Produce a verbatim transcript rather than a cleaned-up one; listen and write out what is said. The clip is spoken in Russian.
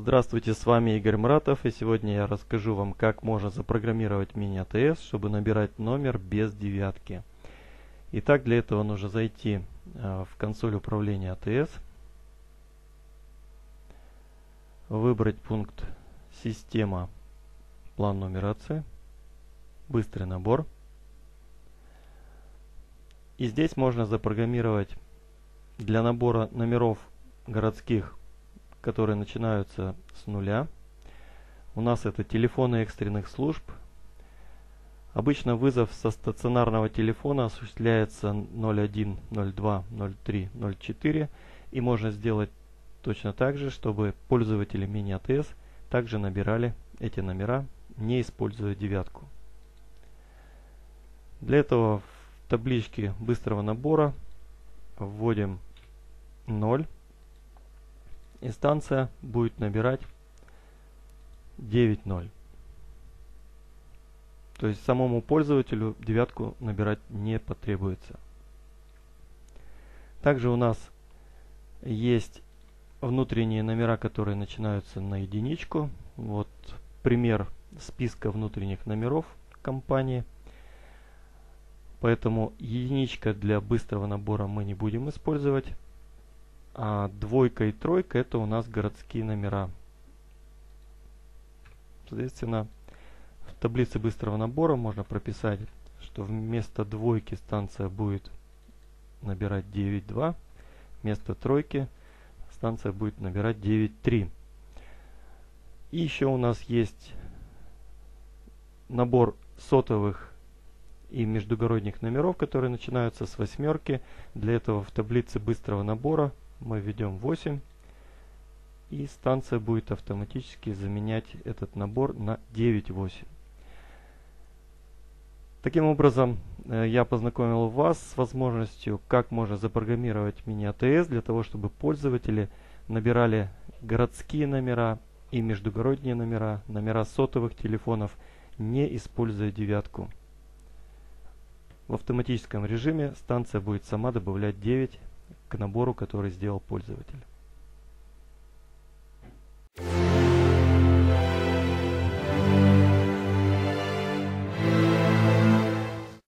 Здравствуйте, с вами Игорь Мратов, и сегодня я расскажу вам, как можно запрограммировать мини-АТС, чтобы набирать номер без девятки. Итак, для этого нужно зайти в консоль управления АТС, выбрать пункт «Система. План нумерации», «Быстрый набор». И здесь можно запрограммировать для набора номеров городских, которые начинаются с нуля. У нас это телефоны экстренных служб. Обычно вызов со стационарного телефона осуществляется ноль один, ноль два, ноль три, ноль четыре. И можно сделать точно так же, чтобы пользователи мини-АТС также набирали эти номера, не используя девятку. Для этого в табличке быстрого набора вводим ноль. И станция будет набирать девять ноль. То есть самому пользователю девятку набирать не потребуется. Также у нас есть внутренние номера, которые начинаются на единичку. Вот пример списка внутренних номеров компании. Поэтому единичка для быстрого набора мы не будем использовать. А двойка и тройка это у нас городские номера. Соответственно, в таблице быстрого набора можно прописать, что вместо двойки станция будет набирать девять два, вместо тройки станция будет набирать девять три. И еще у нас есть набор сотовых и междугородних номеров, которые начинаются с восьмерки. Для этого в таблице быстрого набора мы введем восемь, и станция будет автоматически заменять этот набор на девять восемь. Таким образом, я познакомил вас с возможностью, как можно запрограммировать мини-АТС для того, чтобы пользователи набирали городские номера и междугородние номера, номера сотовых телефонов, не используя девятку. В автоматическом режиме станция будет сама добавлять девять к набору, который сделал пользователь.